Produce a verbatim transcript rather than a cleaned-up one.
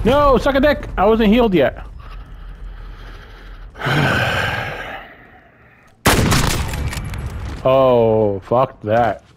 No, suck a dick! I wasn't healed yet. Oh, fuck that.